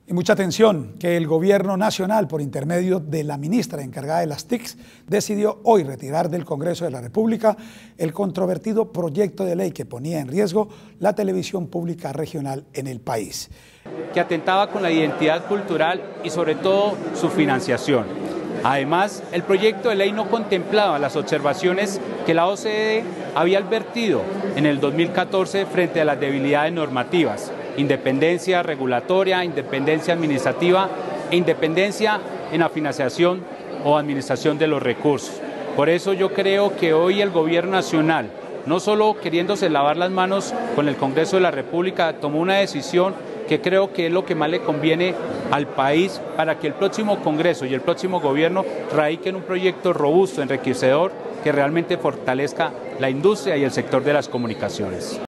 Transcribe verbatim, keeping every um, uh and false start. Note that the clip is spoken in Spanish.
Y mucha atención, que el Gobierno Nacional, por intermedio de la ministra encargada de las T I Cs, decidió hoy retirar del Congreso de la República el controvertido proyecto de ley que ponía en riesgo la televisión pública regional en el país. Que atentaba con la identidad cultural y sobre todo su financiación. Además, el proyecto de ley no contemplaba las observaciones que la O C D E había advertido en el dos mil catorce frente a las debilidades normativas: independencia regulatoria, independencia administrativa e independencia en la financiación o administración de los recursos. Por eso yo creo que hoy el Gobierno Nacional, no solo queriéndose lavar las manos con el Congreso de la República, tomó una decisión que creo que es lo que más le conviene al país para que el próximo Congreso y el próximo Gobierno radiquen un proyecto robusto, enriquecedor, que realmente fortalezca la industria y el sector de las comunicaciones.